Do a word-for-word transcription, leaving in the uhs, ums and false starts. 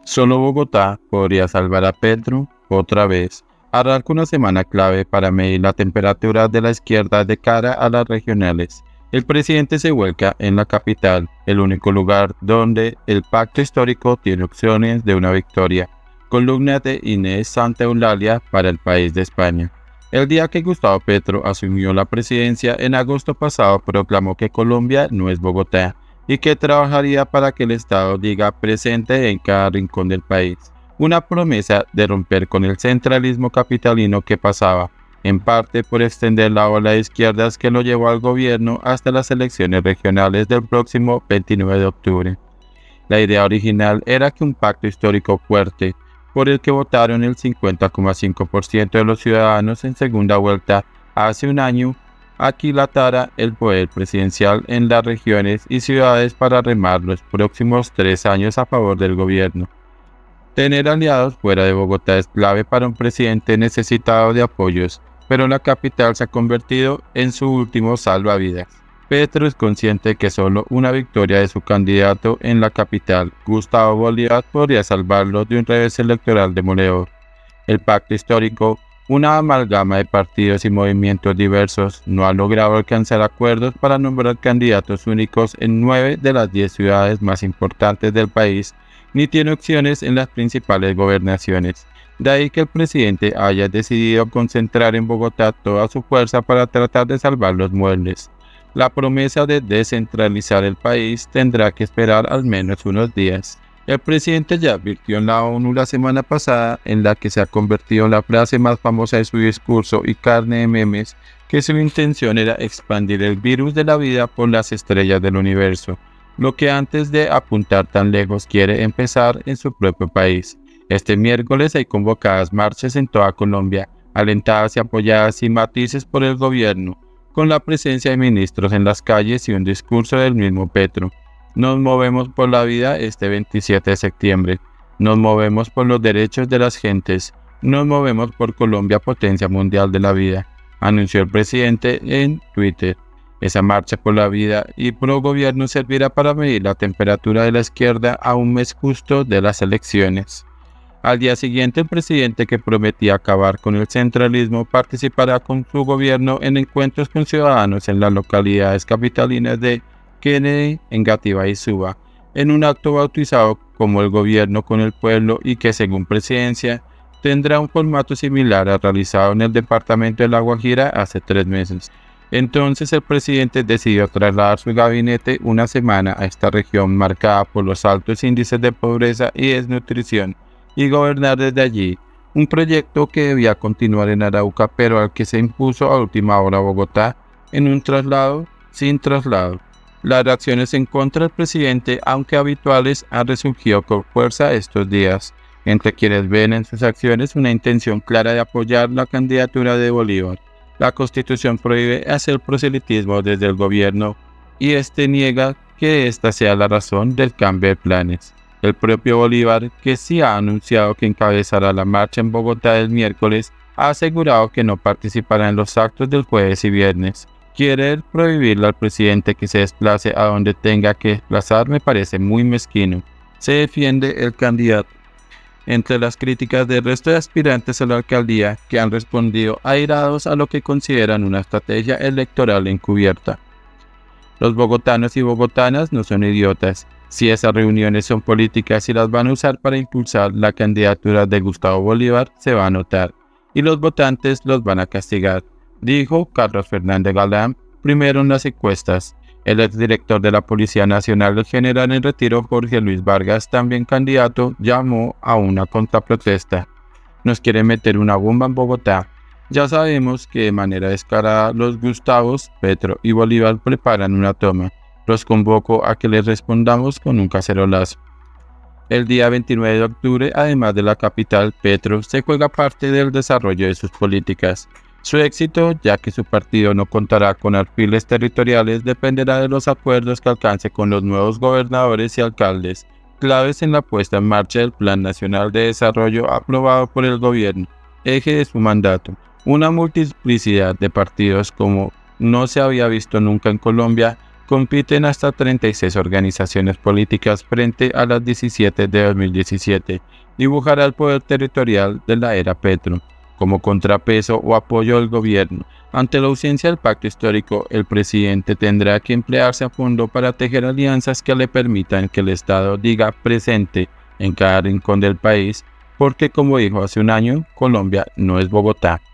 Solo Bogotá podría salvar a Petro otra vez. Arranca una semana clave para medir la temperatura de la izquierda de cara a las regionales. El presidente se vuelca en la capital, el único lugar donde el pacto histórico tiene opciones de una victoria. Columna de Inés Santa Eulalia para El País de España. El día que Gustavo Petro asumió la presidencia en agosto pasado, proclamó que Colombia no es Bogotá y que trabajaría para que el Estado diga presente en cada rincón del país. Una promesa de romper con el centralismo capitalino que pasaba, en parte por extender la ola de izquierdas que lo llevó al gobierno hasta las elecciones regionales del próximo veintinueve de octubre. La idea original era que un pacto histórico fuerte, por el que votaron el cincuenta coma cinco por ciento de los ciudadanos en segunda vuelta hace un año, aquilatara el poder presidencial en las regiones y ciudades para remar los próximos tres años a favor del gobierno. Tener aliados fuera de Bogotá es clave para un presidente necesitado de apoyos, pero la capital se ha convertido en su último salvavidas. Petro es consciente que solo una victoria de su candidato en la capital, Gustavo Bolívar, podría salvarlo de un revés electoral demoledor. El pacto histórico, una amalgama de partidos y movimientos diversos, no ha logrado alcanzar acuerdos para nombrar candidatos únicos en nueve de las diez ciudades más importantes del país, ni tiene opciones en las principales gobernaciones. De ahí que el presidente haya decidido concentrar en Bogotá toda su fuerza para tratar de salvar los muebles. La promesa de descentralizar el país tendrá que esperar al menos unos días. El presidente ya advirtió en la ONU la semana pasada, en la que se ha convertido en la frase más famosa de su discurso y carne de memes, que su intención era expandir el virus de la vida por las estrellas del universo, lo que antes de apuntar tan lejos quiere empezar en su propio país. Este miércoles hay convocadas marchas en toda Colombia, alentadas y apoyadas sin matices por el gobierno, con la presencia de ministros en las calles y un discurso del mismo Petro. Nos movemos por la vida este veintisiete de septiembre, nos movemos por los derechos de las gentes, nos movemos por Colombia, potencia mundial de la vida, anunció el presidente en Twitter. Esa marcha por la vida y pro gobierno servirá para medir la temperatura de la izquierda a un mes justo de las elecciones. Al día siguiente, el presidente, que prometía acabar con el centralismo, participará con su gobierno en encuentros con ciudadanos en las localidades capitalinas de Kennedy, Engativá y Suba, en un acto bautizado como el gobierno con el pueblo y que, según Presidencia, tendrá un formato similar al realizado en el departamento de La Guajira hace tres meses. Entonces el presidente decidió trasladar su gabinete una semana a esta región marcada por los altos índices de pobreza y desnutrición, y gobernar desde allí, un proyecto que debía continuar en Arauca, pero al que se impuso a última hora Bogotá en un traslado sin traslado. Las reacciones en contra del presidente, aunque habituales, han resurgido con fuerza estos días, entre quienes ven en sus acciones una intención clara de apoyar la candidatura de Bolívar. La Constitución prohíbe hacer proselitismo desde el gobierno y este niega que esta sea la razón del cambio de planes. El propio Bolívar, que sí ha anunciado que encabezará la marcha en Bogotá el miércoles, ha asegurado que no participará en los actos del jueves y viernes. Querer prohibirle al presidente que se desplace a donde tenga que desplazar me parece muy mezquino. Se defiende el candidato. Entre las críticas del resto de aspirantes a la alcaldía, que han respondido airados a lo que consideran una estrategia electoral encubierta. Los bogotanos y bogotanas no son idiotas. Si esas reuniones son políticas y las van a usar para impulsar la candidatura de Gustavo Bolívar, se va a notar, y los votantes los van a castigar, dijo Carlos Fernández Galán, primero en las encuestas. El exdirector de la Policía Nacional, el general en retiro Jorge Luis Vargas, también candidato, llamó a una contraprotesta. Nos quieren meter una bomba en Bogotá. Ya sabemos que de manera descarada los Gustavos, Petro y Bolívar preparan una toma. Los convoco a que les respondamos con un cacerolazo. El día veintinueve de octubre, además de la capital, Petro se juega parte del desarrollo de sus políticas. Su éxito, ya que su partido no contará con alfiles territoriales, dependerá de los acuerdos que alcance con los nuevos gobernadores y alcaldes, claves en la puesta en marcha del Plan Nacional de Desarrollo aprobado por el gobierno, eje de su mandato. Una multiplicidad de partidos como no se había visto nunca en Colombia compiten hasta treinta y seis organizaciones políticas frente a las diecisiete de dos mil diecisiete, dibujará el poder territorial de la era Petro. Como contrapeso o apoyo al gobierno, ante la ausencia del pacto histórico, el presidente tendrá que emplearse a fondo para tejer alianzas que le permitan que el Estado diga presente en cada rincón del país, porque como dijo hace un año, Colombia no es Bogotá.